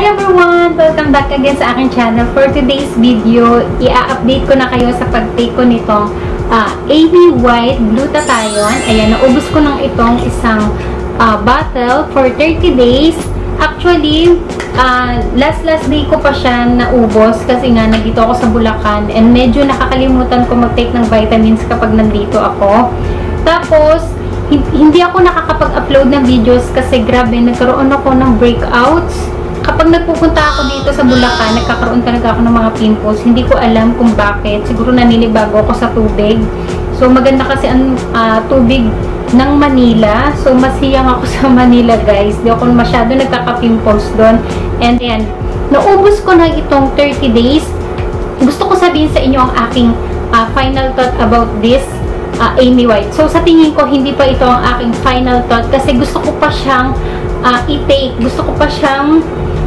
everyone! Welcome back again sa aking channel. For today's video, i-update ko na kayo sa pag-take ko nitong AB White Glutathione. Ayan, naubos ko ng itong isang bottle for 30 days. Actually, last day ko pa siya naubos kasi nga nandito ako sa Bulacan and medyo nakakalimutan ko mag-take ng vitamins kapag nandito ako. Tapos, hindi ako nakakapag-upload ng videos kasi grabe, nagkaroon ako ng breakouts. Kapag nagpupunta ako dito sa Bulacan, nagkakaroon talaga ako ng mga pimples. Hindi ko alam kung bakit. Siguro naninibago ako sa tubig. So, maganda kasi ang tubig ng Manila. So, masiyang ako sa Manila, guys. Di ako masyado nagkaka-pimples doon. And then, naubos ko na itong 30 days. Gusto ko sabihin sa inyo ang aking final thought about this Amy White. So, sa tingin ko, hindi pa ito ang aking final thought kasi gusto ko pa siyang i-take. Gusto ko pa siyang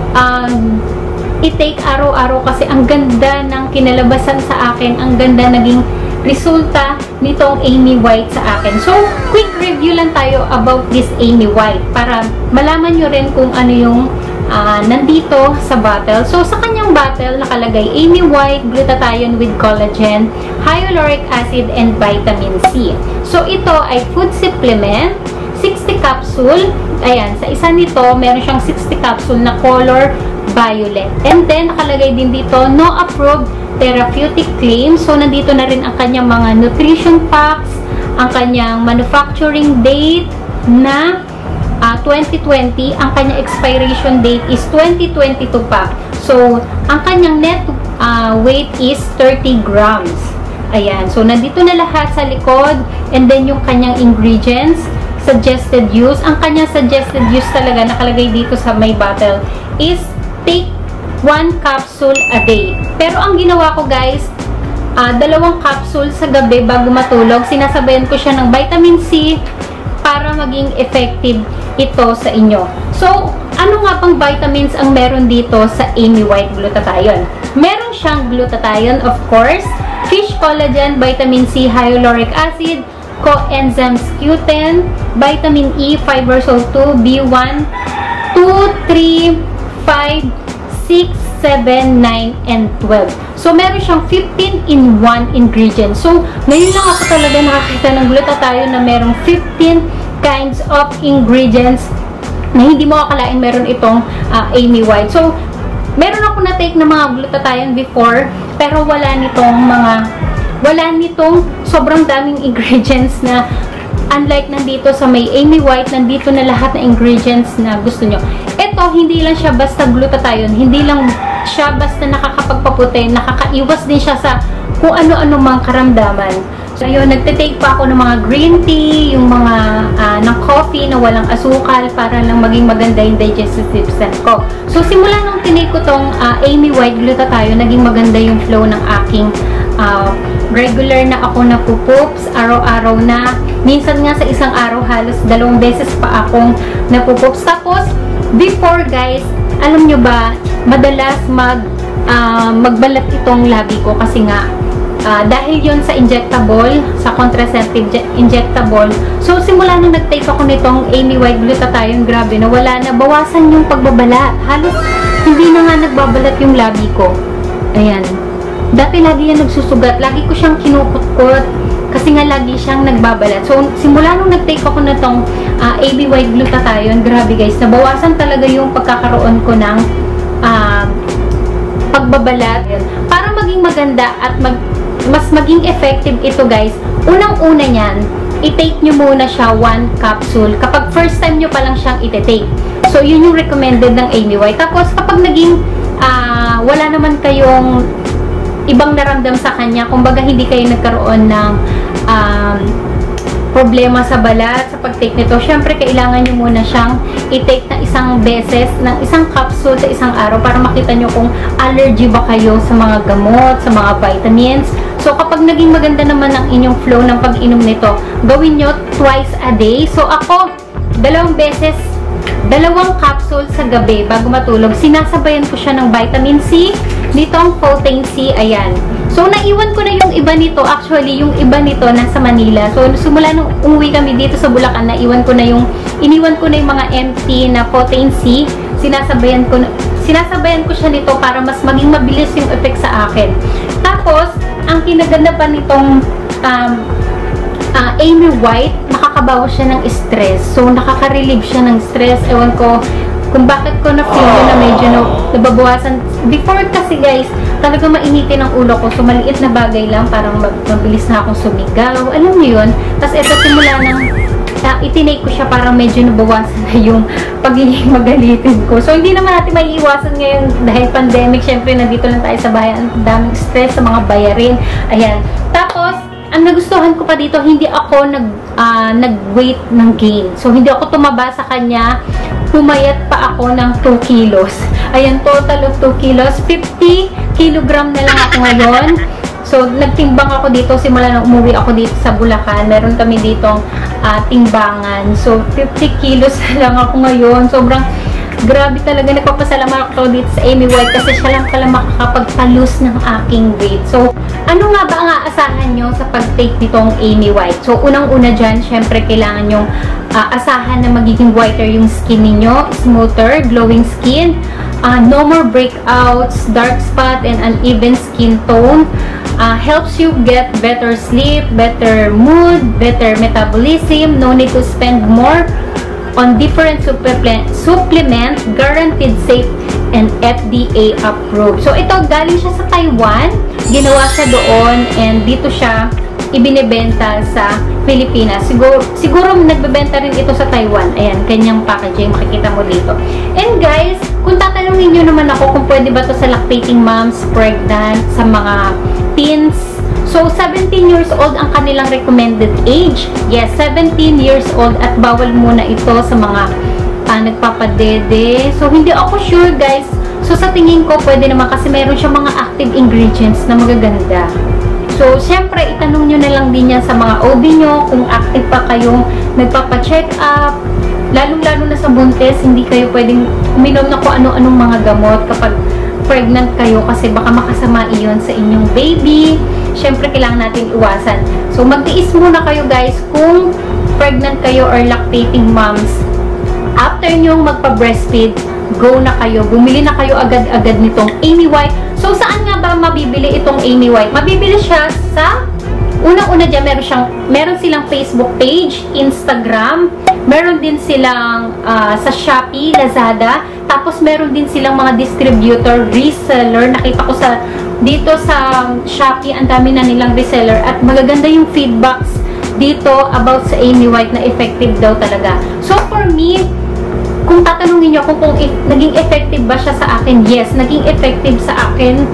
i-take araw-araw kasi ang ganda ng kinalabasan sa akin. Ang ganda naging resulta nitong Amy White sa akin. So, quick review lang tayo about this Amy White para malaman nyo rin kung ano yung nandito sa bottle. So, sa kanyang bottle, nakalagay Amy White Glutathione with collagen, hyaluronic acid, and vitamin C. So, ito ay food supplement, 60 capsule. Ayan, sa isa nito, meron siyang 60 capsule na color violet. And then, nakalagay din dito, no approved therapeutic claims. So, nandito na rin ang kanyang mga nutrition facts, ang kanyang manufacturing date na 2020, ang kanyang expiration date is 2022 pa. So, ang kanyang net weight is 30 grams. Ayan. So, nandito na lahat sa likod. And then, yung kanyang ingredients, suggested use. Ang kanyang suggested use talaga, nakalagay dito sa may bottle, is take 1 capsule a day. Pero, ang ginawa ko, guys, 2 capsule sa gabi bago matulog. Sinasabayan ko siya ng vitamin C para maging effective ito sa inyo. So, ano nga pang vitamins ang meron dito sa Amy White Glutathione? Meron siyang glutathione, of course, fish collagen, vitamin C, hyaluronic acid, coenzymes Q10, vitamin E, fiber soul 2, B1, 2, 3, 5, 6, 7, 9, and 12. So, meron siyang 15 in 1 ingredient. So, ngayon lang ako talaga nakakita ng glutathione na merong 15 kinds of ingredients na hindi mo akalain meron itong Amy White. So, meron ako na-take na mga glutathione before, pero wala nitong sobrang daming ingredients na unlike nandito sa may Amy White, nandito na lahat na ingredients na gusto nyo. Ito, hindi lang siya basta glutathione, hindi lang siya basta nakakapagpaputi, nakakaiwas din siya sa kung ano-ano mang karamdaman. So, yun, nagtitake pa ako ng mga green tea, yung mga ng coffee na walang asukal para lang maging maganda yung digestive system ko. So, simula nung tinake ko tong Amy White Glutathione, naging maganda yung flow ng aking regular na ako na pupoops, araw-araw na. Minsan nga sa isang araw, halos 2 beses pa akong napupoops. Tapos, before guys, alam nyo ba, madalas magbalat itong labi ko kasi nga, dahil yon sa injectable, sa contraceptive injectable. So, simula nung nag-take ako nitong Amy White Glutathione, grabe, nawala na, bawasan yung pagbabalat. Halos, hindi na nga nagbabalat yung labi ko. Ayan. Dati lagi yan nagsusugat. Lagi ko siyang kinukutkot kasi nga lagi siyang nagbabalat. So, simula nung nag-take ako nitong Amy White Glutathione, grabe guys, nabawasan talaga yung pagkakaroon ko ng pagbabalat. Para maging maganda at mas maging effective ito guys, unang-una niyan, i-take nyo muna siya 1 capsule kapag first time nyo pa lang siyang i-take. So, yun yung recommended ng Amy White. Tapos, kapag naging wala naman kayong ibang naramdam sa kanya, kumbaga hindi kayo nagkaroon ng problema sa balat, sa pag-take nito, syempre kailangan nyo muna siyang i-take na isang beses, ng isang capsule sa isang araw para makita nyo kung allergy ba kayo sa mga gamot, sa mga vitamins. So, kapag naging maganda naman ang inyong flow ng pag-inom nito, gawin nyo twice a day. So, ako, 2 beses, 2 capsule sa gabi bago matulog. Sinasabayan ko siya ng vitamin C, nitong protein C, ayan. So, naiwan ko na yung iba nito. Actually, yung iba nito nasa Manila. So, simula nung umuwi kami dito sa Bulacan, iniwan ko na yung mga empty na protein C. sinasabayan ko siya nito para mas maging mabilis yung effect sa akin. Tapos, ang kinaganda pa nitong Amy White, nakakabawas siya ng stress. So, nakaka-relieve siya ng stress. Ewan ko kung bakit ko na-feel na medyo nababawasan. Before kasi guys, talaga mainitin ang ulo ko. So, maliit na bagay lang, parang mabilis na akong sumigaw. Alam niyo yun? Tapos, eto simula ng itinake ko siya, parang medyo nabawasan na yung pagiging magalitin ko. So, hindi naman natin maiiwasan ngayon dahil pandemic. Syempre, nandito lang tayo sa bahay. Ang daming stress sa mga bayarin. Ayan. Tapos, ang nagustuhan ko pa dito, hindi ako nag-weight ng gain. So, hindi ako tumaba sa kanya. Pumayat pa ako ng 2 kilos. Ayan, total of 2 kilos. 50 kilogram na lang ako ngayon. So, nagtimbang ako dito. Simula nang umuwi ako dito sa Bulacan. Meron kami ditong timbangan. So, 50 kilos na lang ako ngayon. Sobrang grabe talaga. Nagpapasalamat ako dito sa Amy White kasi siya lang pala makakapagpa-lose ng aking weight. So, ano nga ba ang aasahan nyo sa pag-take nitong Amy White? So, unang-una dyan, syempre kailangan nyong asahan na magiging whiter yung skin ninyo. Smoother, glowing skin. No more breakouts, dark spot, and uneven skin tone. Helps you get better sleep, better mood, better metabolism. No need to spend more on different supplement, guaranteed safe and FDA approved. So, ito galing siya sa Taiwan. Ginawa siya doon and dito siya ibinebenta sa Pilipinas. Siguro nagbebenta rin ito sa Taiwan. Ayan, kanyang packaging. Makikita mo dito. And guys, kung tatanungin nyo naman ako kung pwede ba to sa lactating moms, pregnant, sa mga teens. So, 17 years old ang kanilang recommended age. Yes, 17 years old at bawal muna ito sa mga nagpapadede. So, hindi ako sure guys. So, sa tingin ko, pwede naman kasi meron siya mga active ingredients na magaganda. So, syempre, itanong nyo na lang din yan sa mga OB nyo kung active pa kayong nagpapa-check up. Lalong-lalo na sa buntis, hindi kayo pwedeng uminom na kung ano-anong mga gamot kapag pregnant kayo kasi baka makasama iyon sa inyong baby. Syempre, kailangan natin iwasan. So, magtiis muna kayo guys kung pregnant kayo or lactating moms. After nyong magpa-breastfeed, go na kayo. Bumili na kayo agad-agad nitong Amy White. So, saan nga ba mabibili itong Amy White? Mabibili siya sa unang-una dyan, meron silang Facebook page, Instagram, meron din silang sa Shopee, Lazada, tapos meron din silang mga distributor, reseller. Nakita ko dito sa Shopee, ang dami na nilang reseller at magaganda yung feedbacks dito about sa Amy White na effective daw talaga. So, for me, kung tatanungin niyo kung naging effective ba siya sa akin, yes, naging effective sa akin.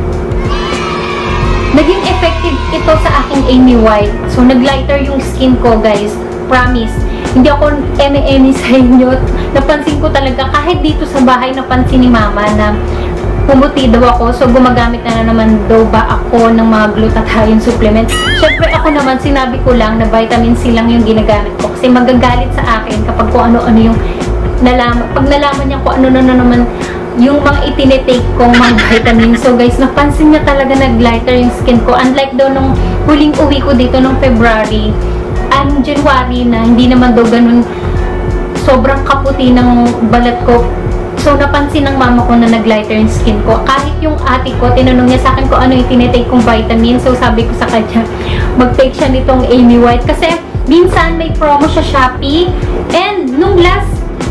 Naging effective ito sa aking Amy White. So, naglighter yung skin ko, guys. Promise. Hindi ako eme-eme sa inyo. Napansin ko talaga, kahit dito sa bahay, napansin ni Mama na pumuti daw ako. So, gumagamit na naman daw ba ako ng mga glutathione supplement. Syempre, ako naman, sinabi ko lang na vitamin C lang yung ginagamit ko. Kasi magagalit sa akin kapag kung ano-ano yung pag nalaman niya kung ano naman yung mga itinitake kong mga vitamin. So guys, napansin niya talaga nag-lighter yung skin ko. Unlike daw nung huling uwi ko dito nung February and January na hindi naman daw ganun sobrang kaputi ng balat ko. So napansin ng mama ko na nag-lighter yung skin ko. Kahit yung ate ko, tinanong niya sa akin kung ano yung tinitake kong vitamin. So sabi ko sa kanya, mag-take siya nitong Amy White. Kasi minsan may promo sa Shopee. And nung last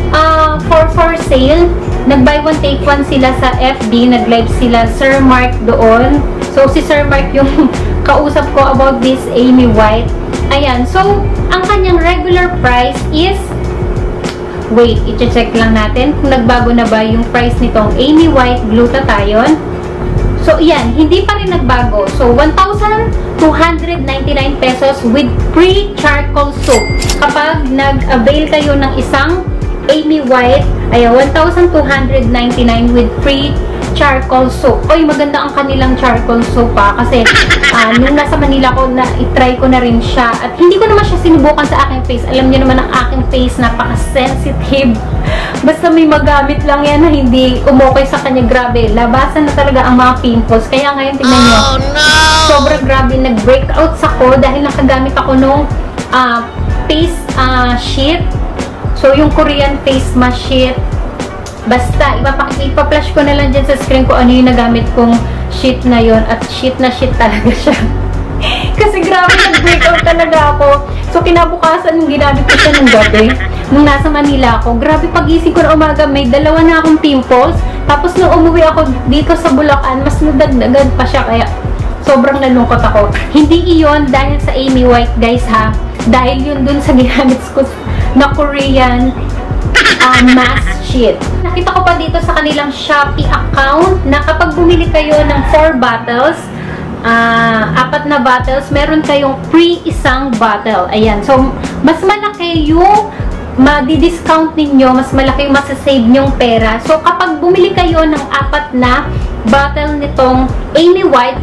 for sale, nag-buy one take one sila sa FB, nag-live sila Sir Mark doon. So si Sir Mark yung kausap ko about this Amy White. Ayan, so ang kanyang regular price is, wait, i-check lang natin kung nagbago na ba yung price nitong Amy White Glutathione. So yan, hindi pa rin nagbago. So 1,299 pesos with free charcoal soap kapag nag-avail kayo ng isang Amy White. Ayan, 1,299 with free charcoal soap. Oy, maganda ang kanilang charcoal soap kasi nung nasa Manila ko, i-try ko na rin siya. At hindi ko naman siya sinubukan sa aking face. Alam niyo naman ang aking face, napaka-sensitive. Basta may magamit lang yan na hindi umokay sa kanya, grabe. Labasan na talaga ang mga pimples. Kaya ngayon, tingnan niyo. Oh, no! Sobrang grabe. Nag-breakouts ako dahil nakagamit ako nung face sheet. So, yung Korean face mask sheet. Basta, ipa-flash ko na lang dyan sa screen ko ano yung nagamit kong sheet na yon. At sheet na sheet talaga siya. Kasi grabe, nag-breakout talaga ako. So, kinabukasan yung ginamit ko siya ng gabi. Nung nasa Manila ako, grabe pagising ko na umaga, may dalawa na akong pimples. Tapos nung umuwi ako dito sa Bulacan, mas nadagdagan pa siya. Kaya, sobrang nalungkot ako. Hindi iyon dahil sa Amy White, guys, ha. Dahil yun dun sa ginamit ko na Korean mask sheet. Nakita ko pa dito sa kanilang Shopee account na kapag bumili kayo ng 4 bottles, 4 na bottles, meron kayong free isang bottle. Ayan. So, mas malaki yung madi-discount ninyo, mas malaki yung masasave nyong pera. So, kapag bumili kayo ng 4 na bottle nitong Amy White,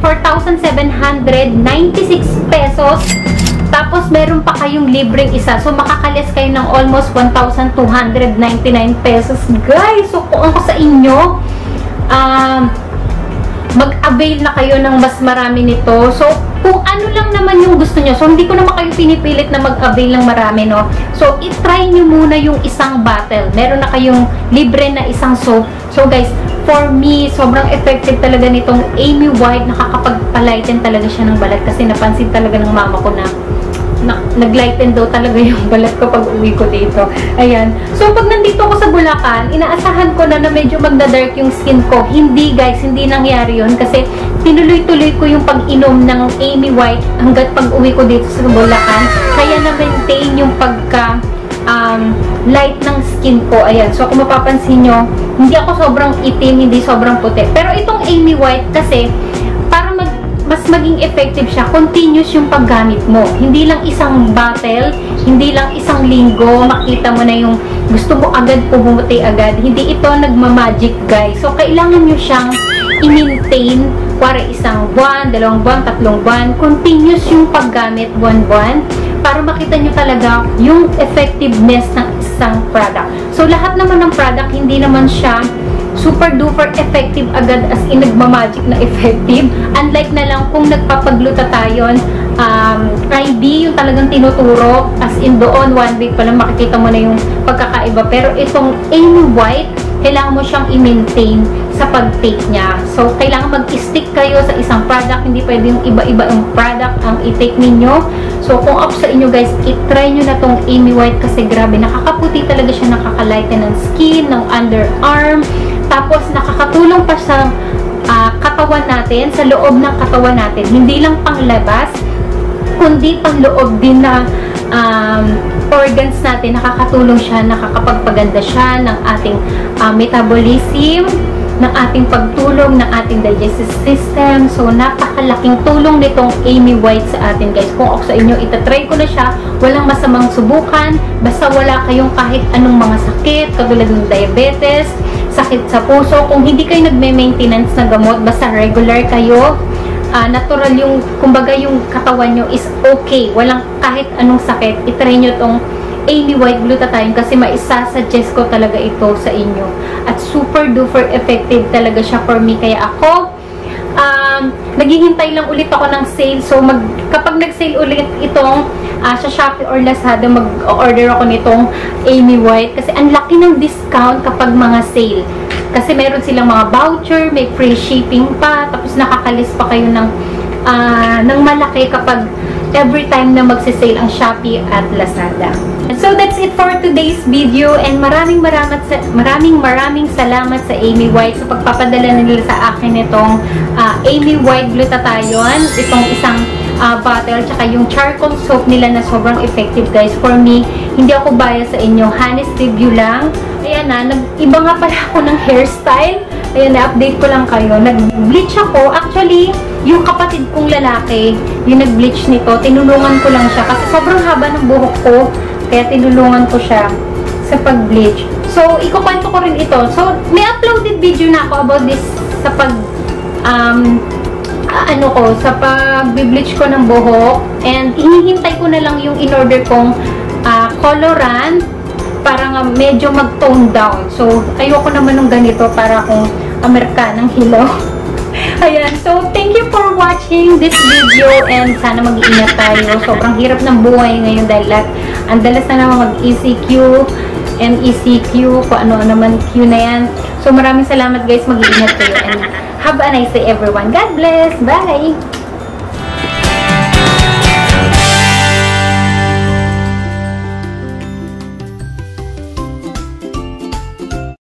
4,796 pesos. Tapos, meron pa kayong libreng isa. So, makakalis kayo ng almost 1,299 pesos. Guys, so kung ako sa inyo, mag-avail na kayo ng mas marami nito. So, kung ano lang naman yung gusto nyo. So, hindi ko naman kayo pinipilit na mag-avail ng marami, no? So, itry nyo muna yung isang bottle. Meron na kayong libre na isang soap. So, guys, for me, sobrang effective talaga nitong Amy White. Nakakapag-lighten talaga siya ng balat. Kasi napansin talaga ng mama ko na nag-lighten daw talaga yung balat ko pag uwi ko dito. Ayan. So, pag nandito ako sa Bulacan, inaasahan ko na medyo magda-dark yung skin ko. Hindi, guys. Hindi nangyari yun. Kasi, tinuloy-tuloy ko yung pag-inom ng Amy White hanggat pag uwi ko dito sa Bulacan. Kaya na-maintain yung pagka light ng skin ko. Ayan. So, kung mapapansin nyo, hindi ako sobrang itim, hindi sobrang puti. Pero itong Amy White kasi, para mas maging effective siya, continuous yung paggamit mo. Hindi lang isang bottle, hindi lang isang linggo, makita mo na yung gusto mo agad, pumuti agad. Hindi ito nagmamagic, guys. So, kailangan nyo siyang i-maintain para isang buwan, 2 buwan, 3 buwan. Continuous yung paggamit, buwan-buwan, para makita nyo talaga yung effectiveness ng isang product. So, lahat naman ng product, hindi naman siya super duper effective agad as in nagmamagic na effective. Unlike na lang kung nagpapagluta tayo, IV yung talagang tinuturo as in doon 1 week pa lang makikita mo na yung pagkakaiba. Pero itong Amy White, kailangan mo siyang i-maintain sa pag-take niya. So, kailangan mag-stick kayo sa isang product. Hindi pwede yung iba-iba yung product ang i-take ninyo. So, kung ako sa inyo, guys, i-try nyo na tong Amy White kasi grabe, nakakaputi talaga siya, nakaka-lighten ng skin, ng underarm. Tapos, nakakatulong pa sa katawan natin, sa loob ng katawan natin. Hindi lang panglabas, kundi panloob din na organs natin. Nakakatulong siya, nakakapagpaganda siya ng ating metabolism, ng ating pagtulong, ng ating digestive system. So, napakalaking tulong nitong Amy White sa atin, guys. Kung ako sa inyo, itatry ko na siya. Walang masamang subukan. Basta wala kayong kahit anong mga sakit, katulad ng diabetes, sakit sa puso. Kung hindi kayo nagme-maintenance na gamot, basta regular kayo, natural yung, kumbaga yung katawan nyo is okay. Walang kahit anong sakit. Itry nyo tong Amy White Glutathione kasi maisasuggest ko talaga ito sa inyo. At super duper effective talaga siya for me. Kaya ako, naghihintay lang ulit ako ng sale. So, kapag nag-sale ulit itong sa Shopee or Lazada, mag-order ako nitong Amy White. Kasi ang laki ng discount kapag mga sale. Kasi meron silang mga voucher, may free shipping pa, tapos nakakalis pa kayo ng malaki kapag every time na magsisale ang Shopee at Lazada. So that's it for today's video, and maraming salamat sa Amy White sa pagpapadala nila sa akin itong Amy White Glutathione, itong isang bottle, tsaka yung charcoal soap nila na sobrang effective, guys. For me, hindi ako bias sa inyo, honest review lang. Ayan na, iba nga pala ako ng hairstyle. Ayan, na-update ko lang kayo. Nag-bleach ako. Actually, yung kapatid kong lalaki, yung nag-bleach nito, tinulungan ko lang siya. Kasi sobrang haba ng buhok ko. Kaya tinulungan ko siya sa pag-bleach. So, ikukwento ko rin ito. So, may uploaded video na ako about this sa sa pag-bleach ko ng buhok. And, hinihintay ko na lang yung in-order kong colorant para nga medyo mag-tone down. So, ayoko naman ng ganito para akong Amerikanang hilaw. Ayan. So, thank you for watching this video, and sana mag-iingat tayo. Sobrang hirap ng buhay ngayon dahil ang dalas na naman mag-ECQ. MECQ, kung ano naman Q na yan. So, maraming salamat guys. Mag-iingat kayo and have a nice day everyone. God bless! Bye!